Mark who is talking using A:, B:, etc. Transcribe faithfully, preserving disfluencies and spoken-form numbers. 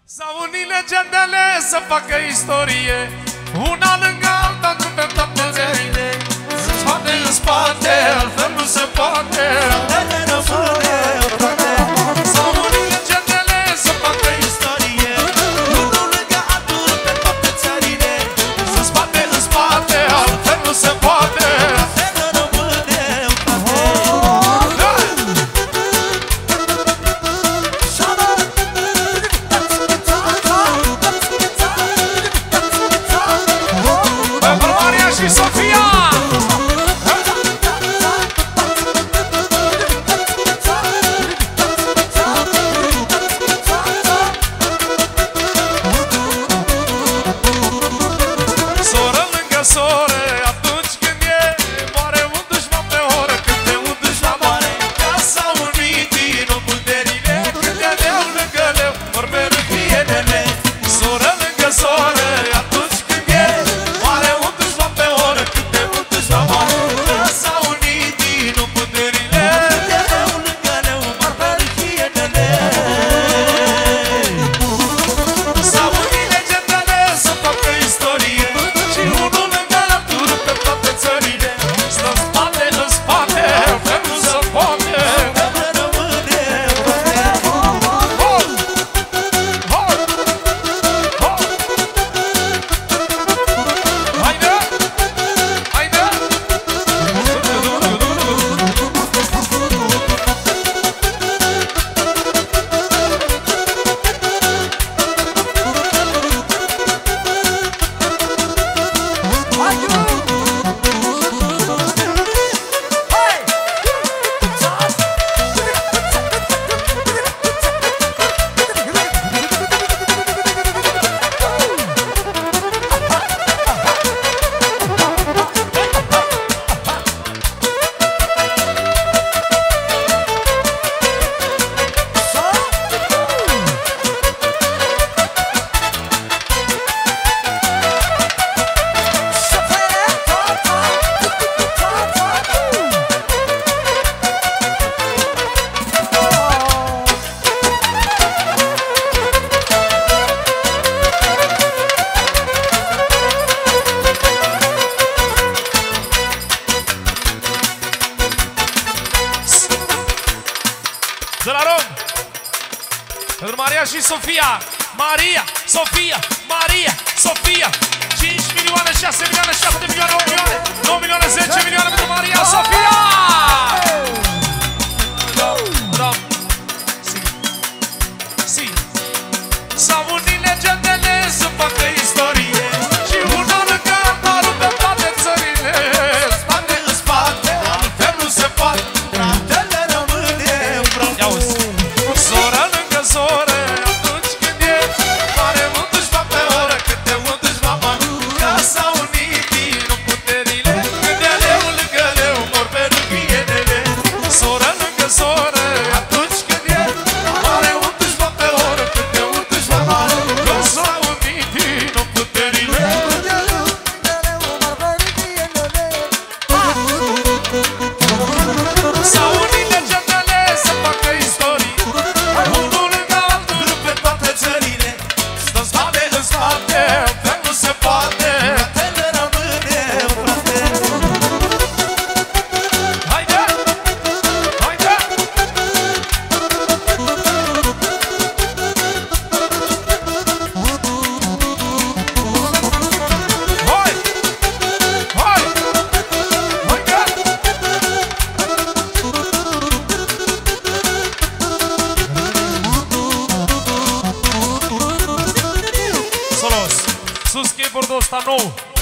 A: S-au unit legendele să facă istorie, una lângă alta pe toate țările. Spate în spate, altfel nu se poate. S-au unit legendele să facă istorie, unul lângă altul pe toate țările. Spate în spate, altfel nu se poate. Și Sofia! Soră lângă soră, atunci când e moare un dușman pe oră, când de un dușman moare, ca s-au unit din nou puterile, când de leu lângă leu, vorbe râpienele. Soră lângă soră, atunci când e moare un dușman pe oră, când de un dușman moare, ca s-au unit din nou puterile, când de leu lângă leu, vorbe râpienele. S-au unit legendele să facă istorie, și unul lângă altul pe toate țările. Stă spate în spate, că nu se poate. Hoi! Hoi! Hoi! Haide! Haide! De la Rom, pentru Maria și Sofia. Maria, Sofia, Maria, Sofia. Cinci milioane, șase milioane, șapte milioane, opt milioane, nouă milioane, zece milioane pentru Maria, Sofia. Rom, si, si. S-au unit legendele să facă istorie, și unul lângă altul pe toate țările. Spate în spate, altfel nu se poate. Fratele rămâne împreună. Ia-uzi. Soră lângă soră, atunci când e mare un dușman pe oră, când de un dușman moare, ca s-au unit din nou puterile, când de leu lângă leu mor pe râpienele. Soră lângă soră, atunci când e mare un dușman pe oră, când de un dușman moare, ca s-au unit din nou puterile, când de leu lângă leu mor pe râpienele. S-au unit legendele să facă istorie, unul lângă altul pe toate țările. Stă spate în spate, că nu se poate. Fratele rămâne frate. Haide! Haide! Hoi! Hoi! Haide! Solos, sus skateboardul ăsta nou.